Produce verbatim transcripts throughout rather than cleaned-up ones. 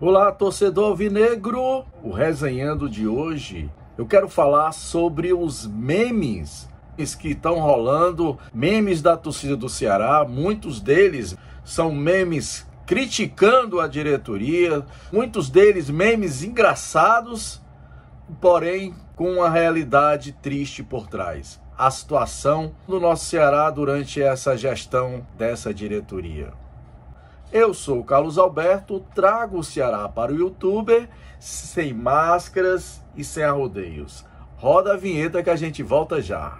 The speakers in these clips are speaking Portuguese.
Olá, torcedor alvinegro! O Resenhando de hoje, eu quero falar sobre os memes que estão rolando, memes da torcida do Ceará. Muitos deles são memes criticando a diretoria, muitos deles memes engraçados, porém com uma realidade triste por trás. A situação do nosso Ceará durante essa gestão dessa diretoria. Eu sou o Carlos Alberto, trago o Ceará para o YouTube, sem máscaras e sem arrodeios. Roda a vinheta que a gente volta já.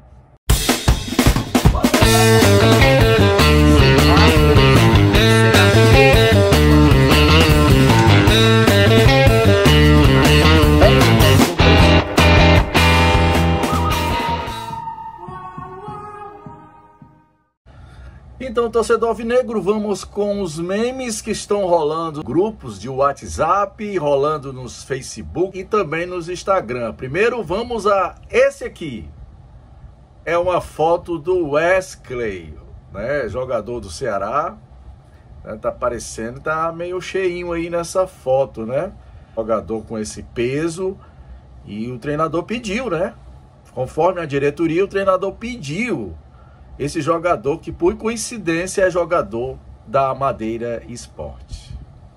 Então, torcedor alvinegro, vamos com os memes que estão rolando, grupos de WhatsApp, rolando nos Facebook e também nos Instagram. Primeiro, vamos a esse aqui. É uma foto do Wesley, né, jogador do Ceará. Tá aparecendo, tá meio cheinho aí nessa foto, né? Jogador com esse peso. E o treinador pediu, né? Conforme a diretoria, o treinador pediu esse jogador, que por coincidência é jogador da Madeira Esporte.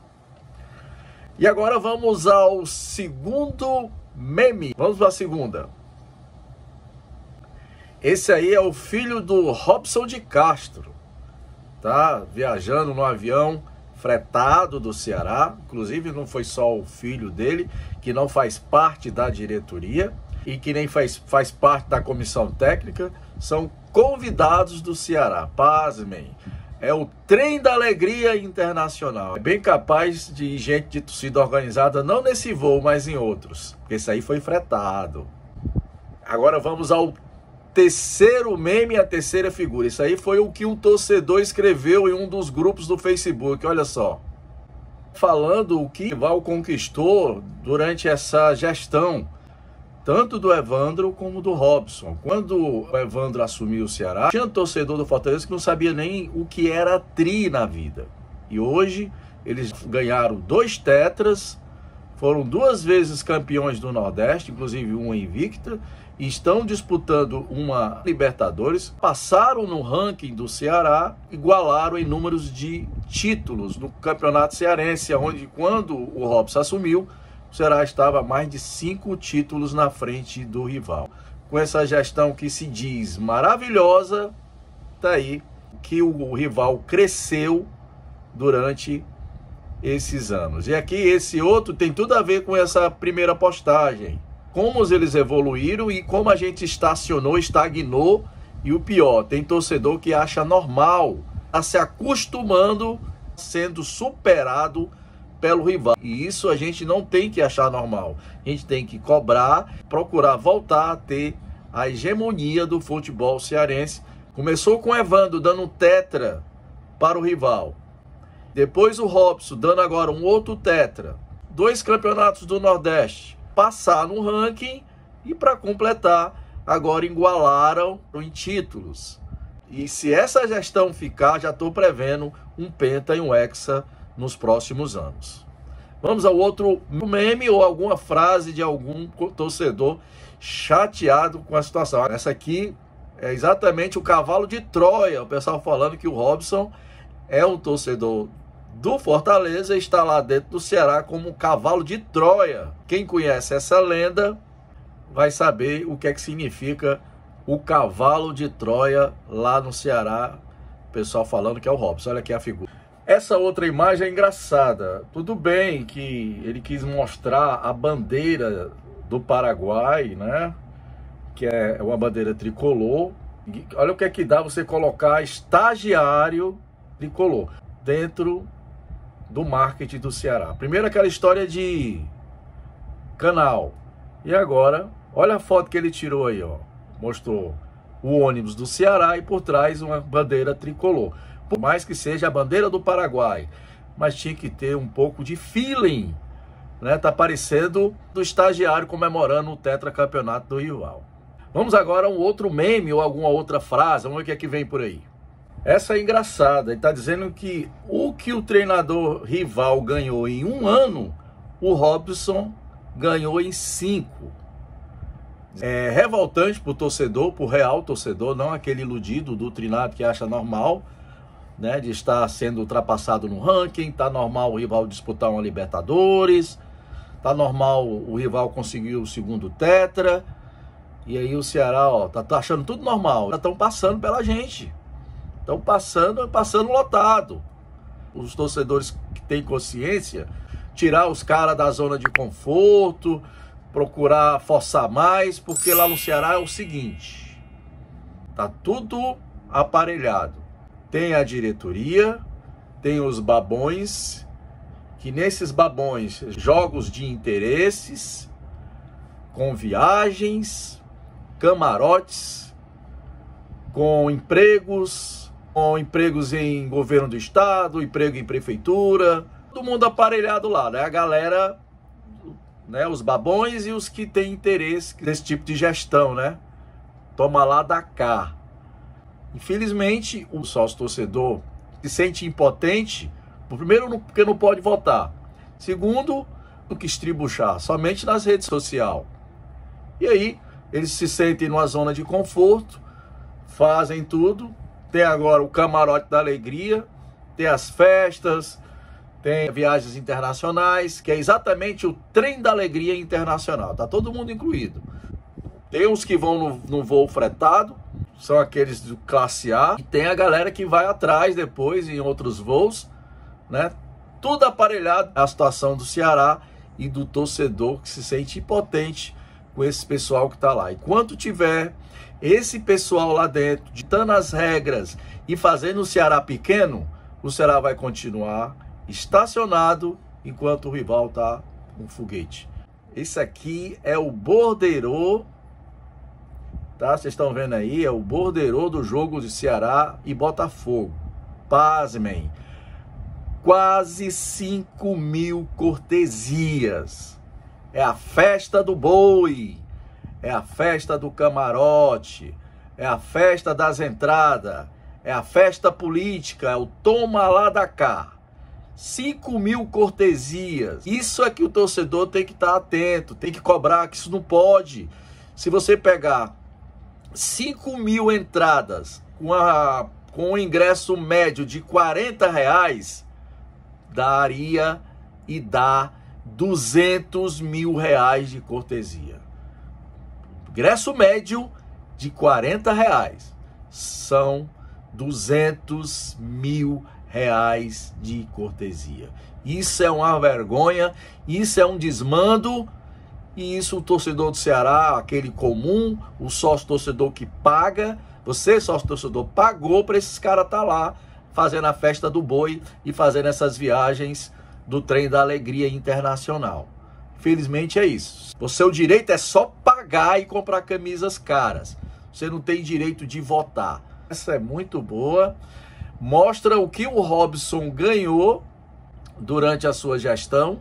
E agora vamos ao segundo meme. Vamos para a segunda. Esse aí é o filho do Robson de Castro. Tá viajando no avião fretado do Ceará. Inclusive não foi só o filho dele, que não faz parte da diretoria e que nem faz, faz parte da comissão técnica. São convidados do Ceará, pasmem. É o Trem da Alegria Internacional. É bem capaz de gente de torcida organizada, não nesse voo, mas em outros. Esse aí foi fretado. Agora vamos ao terceiro meme, a terceira figura. Isso aí foi o que um torcedor escreveu em um dos grupos do Facebook. Olha só. Falando o que o rival conquistou durante essa gestão, tanto do Evandro como do Robson. Quando o Evandro assumiu o Ceará, tinha um torcedor do Fortaleza que não sabia nem o que era tri na vida. E hoje eles ganharam dois tetras, foram duas vezes campeões do Nordeste, inclusive uma invicta, e estão disputando uma Libertadores, passaram no ranking do Ceará, igualaram em números de títulos no Campeonato Cearense, onde quando o Robson assumiu, o Ceará estava mais de cinco títulos na frente do rival. Com essa gestão que se diz maravilhosa, tá aí que o rival cresceu durante esses anos. E aqui esse outro tem tudo a ver com essa primeira postagem. Como eles evoluíram e como a gente estacionou, estagnou. E o pior, tem torcedor que acha normal, está se acostumando, sendo superado pelo rival. E isso a gente não tem que achar normal. A gente tem que cobrar, procurar voltar a ter a hegemonia do futebol cearense. Começou com o Evandro dando um tetra para o rival. Depois o Robson dando agora um outro tetra. Dois campeonatos do Nordeste. Passar no ranking e, para completar, agora igualaram em títulos. E se essa gestão ficar, já estou prevendo um penta e um hexa nos próximos anos. Vamos ao outro meme ou alguma frase de algum torcedor chateado com a situação. Essa aqui é exatamente o cavalo de Troia. O pessoal falando que o Robson é um torcedor do Fortaleza e está lá dentro do Ceará como um cavalo de Troia. Quem conhece essa lenda vai saber o que é que significa o cavalo de Troia lá no Ceará. O pessoal falando que é o Robson. Olha aqui a figura. Essa outra imagem é engraçada. Tudo bem que ele quis mostrar a bandeira do Paraguai, né? Que é uma bandeira tricolor. Olha o que é que dá você colocar estagiário tricolor dentro do marketing do Ceará. Primeiro aquela história de canal. E agora, olha a foto que ele tirou aí, ó. Mostrou o ônibus do Ceará e por trás uma bandeira tricolor. Por mais que seja a bandeira do Paraguai, mas tinha que ter um pouco de feeling, né? Tá parecendo do estagiário comemorando o tetracampeonato do rival. Vamos agora a um outro meme ou alguma outra frase. Vamos ver o que é que vem por aí. Essa é engraçada. Ele está dizendo que o que o treinador rival ganhou em um ano, o Robson ganhou em cinco. É revoltante para o torcedor, para o real torcedor, não aquele iludido, doutrinado que acha normal, né, de estar sendo ultrapassado no ranking. Tá normal o rival disputar uma Libertadores, tá normal o rival conseguir o segundo tetra, e aí o Ceará, ó, tá, tá achando tudo normal. Já estão passando pela gente, estão passando, passando lotado. Os torcedores que têm consciência, tirar os caras da zona de conforto, procurar forçar mais, porque lá no Ceará é o seguinte, tá tudo aparelhado. Tem a diretoria, tem os babões, que nesses babões, jogos de interesses, com viagens, camarotes, com empregos, com empregos em governo do estado, emprego em prefeitura, todo mundo aparelhado lá, né? A galera, né, os babões e os que têm interesse nesse tipo de gestão, né? Toma lá da cá. Infelizmente, o sócio torcedor se sente impotente, primeiro porque não pode votar, segundo, o que estribuchar somente nas redes sociais. E aí, eles se sentem numa zona de conforto, fazem tudo, tem agora o camarote da alegria, tem as festas, tem viagens internacionais, que é exatamente o trem da alegria internacional. Tá todo mundo incluído. Tem uns que vão no, no voo fretado, são aqueles do classe A. E tem a galera que vai atrás depois em outros voos, né? Tudo aparelhado. A situação do Ceará e do torcedor que se sente impotente com esse pessoal que tá lá. Enquanto tiver esse pessoal lá dentro, ditando as regras e fazendo o Ceará pequeno, o Ceará vai continuar estacionado enquanto o rival tá com foguete. Esse aqui é o borderô, tá? Vocês estão vendo aí, é o borderô do jogo de Ceará e Botafogo. Pasmem, quase cinco mil cortesias. É a festa do boi, é a festa do camarote, é a festa das entradas, é a festa política, é o toma lá da cá. cinco mil cortesias. Isso é que o torcedor tem que estar atento, tem que cobrar, que isso não pode. Se você pegar cinco mil entradas com, a, com um ingresso médio de quarenta reais, daria e dá duzentos mil reais de cortesia. Ingresso médio de quarenta reais são duzentos mil reais de cortesia. Isso é uma vergonha, isso é um desmando, e isso o torcedor do Ceará, aquele comum, o sócio torcedor que paga, você sócio torcedor pagou para esses caras estar tá lá fazendo a festa do boi e fazendo essas viagens do trem da alegria internacional. Infelizmente é isso. O seu direito é só pagar e comprar camisas caras. Você não tem direito de votar. Essa é muito boa. Mostra o que o Robson ganhou durante a sua gestão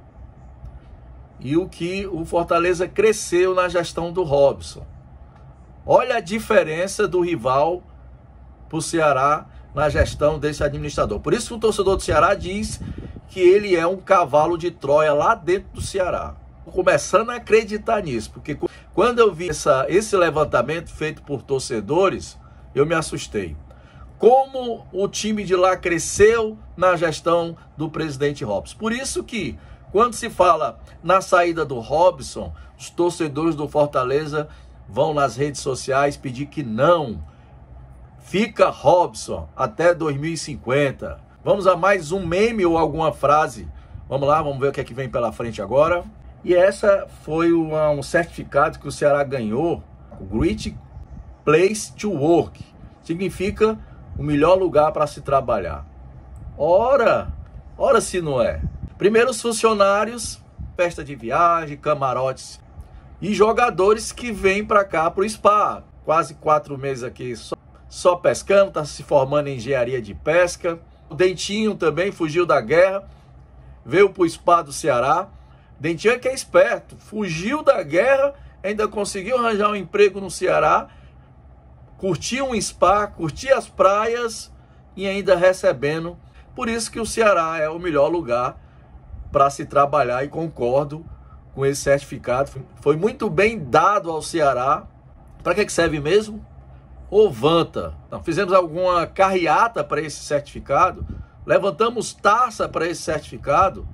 e o que o Fortaleza cresceu na gestão do Robson. Olha a diferença do rival para o Ceará na gestão desse administrador. Por isso que o torcedor do Ceará diz que ele é um cavalo de Troia lá dentro do Ceará. Tô começando a acreditar nisso, porque quando eu vi essa, esse levantamento feito por torcedores, eu me assustei. Como o time de lá cresceu na gestão do presidente Robson. Por isso que, quando se fala na saída do Robson, os torcedores do Fortaleza vão nas redes sociais pedir que não. Fica Robson até dois mil e cinquenta. Vamos a mais um meme ou alguma frase. Vamos lá, vamos ver o que é que vem pela frente agora. E essa foi uma, um certificado que o Ceará ganhou, o Great Place to Work. Significa o melhor lugar para se trabalhar. Ora, ora se não é. Primeiro os funcionários, festa de viagem, camarotes e jogadores que vêm para cá para o spa. Quase quatro meses aqui só, só pescando, está se formando em engenharia de pesca. O Dentinho também fugiu da guerra, veio para o spa do Ceará. Dentinho é que é esperto, fugiu da guerra, ainda conseguiu arranjar um emprego no Ceará, curtiu um spa, curtiu as praias, e ainda recebendo. Por isso que o Ceará é o melhor lugar para se trabalhar, e concordo com esse certificado. Foi muito bem dado ao Ceará. Para que que serve mesmo? Ovanta. Então, fizemos alguma carreata para esse certificado? Levantamos taça para esse certificado?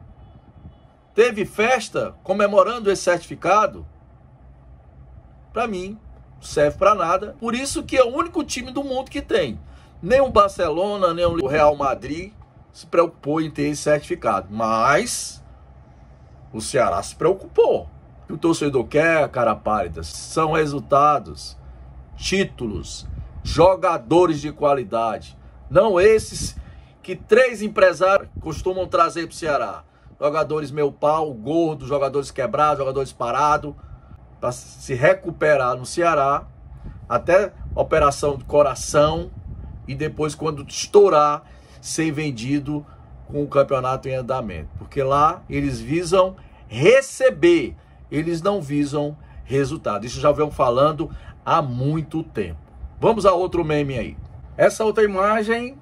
Teve festa comemorando esse certificado? Para mim, não serve para nada. Por isso que é o único time do mundo que tem. Nem o Barcelona, nem o Real Madrid se preocupou em ter esse certificado. Mas o Ceará se preocupou. O que o torcedor quer, cara pálida, são resultados, títulos, jogadores de qualidade. Não esses que três empresários costumam trazer para o Ceará. Jogadores meu pau, gordo, jogadores quebrados, jogadores parados, para se recuperar no Ceará, até operação de coração, e depois, quando estourar, ser vendido com o campeonato em andamento. Porque lá eles visam receber, eles não visam resultado. Isso já vem falando há muito tempo. Vamos a outro meme aí. Essa outra imagem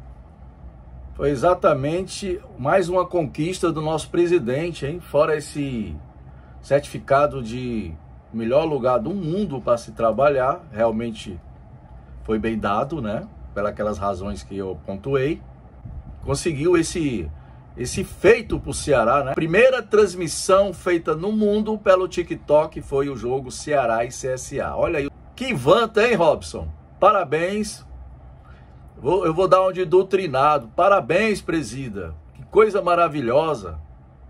foi exatamente mais uma conquista do nosso presidente, hein? Fora esse certificado de melhor lugar do mundo para se trabalhar, realmente foi bem dado, né? Pelas razões que eu pontuei. Conseguiu esse, esse feito para o Ceará, né? Primeira transmissão feita no mundo pelo TikTok foi o jogo Ceará e C S A. Olha aí, que vanta, hein, Robson? Parabéns. Vou, eu vou dar um de doutrinado. Parabéns, presida. Que coisa maravilhosa.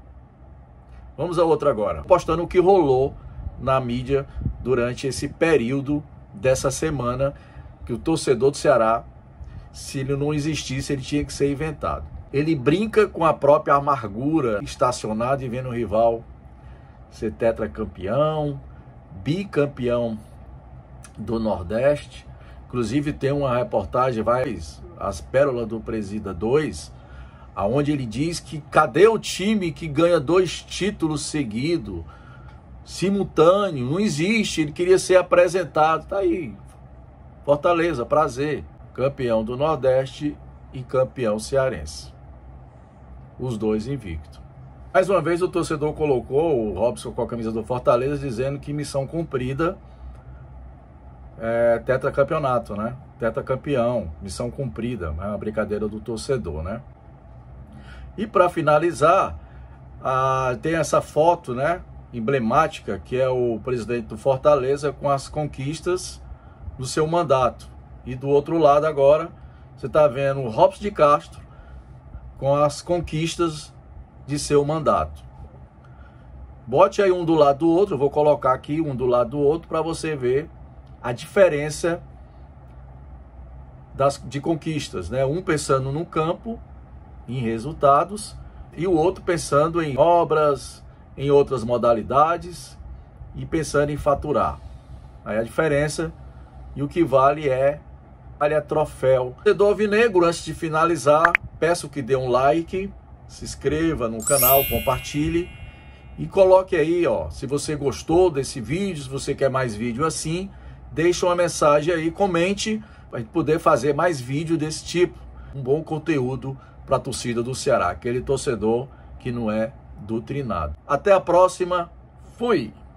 Vamos a outra agora. Postando o que rolou na mídia durante esse período dessa semana, que o torcedor do Ceará, se ele não existisse, ele tinha que ser inventado. Ele brinca com a própria amargura, estacionado e vendo o rival ser tetracampeão, bicampeão do Nordeste. Inclusive tem uma reportagem, vai, As Pérolas do Presida dois, aonde ele diz que cadê o time que ganha dois títulos seguidos, simultâneo? Não existe, ele queria ser apresentado. Tá aí, Fortaleza, prazer, campeão do Nordeste e campeão cearense, os dois invictos. Mais uma vez o torcedor colocou o Robson com a camisa do Fortaleza, dizendo que missão cumprida, é tetracampeonato, né? Tetracampeão, missão cumprida, é uma brincadeira do torcedor, né? E para finalizar, a, tem essa foto, né, emblemática, que é o presidente do Fortaleza com as conquistas do seu mandato. E do outro lado agora, você está vendo o Robson de Castro com as conquistas de seu mandato. Bote aí um do lado do outro, eu vou colocar aqui um do lado do outro para você ver a diferença das, de conquistas, né? Um pensando no campo, em resultados, e o outro pensando em obras, em outras modalidades e pensando em faturar. Aí a diferença, e o que vale é, vale é troféu. Torcedor alvinegro, antes de finalizar, peço que dê um like, se inscreva no canal, compartilhe e coloque aí, ó, se você gostou desse vídeo, se você quer mais vídeo assim, deixa uma mensagem aí, comente, para a gente poder fazer mais vídeo desse tipo. Um bom conteúdo para a torcida do Ceará, aquele torcedor que não é doutrinado. Até a próxima, fui!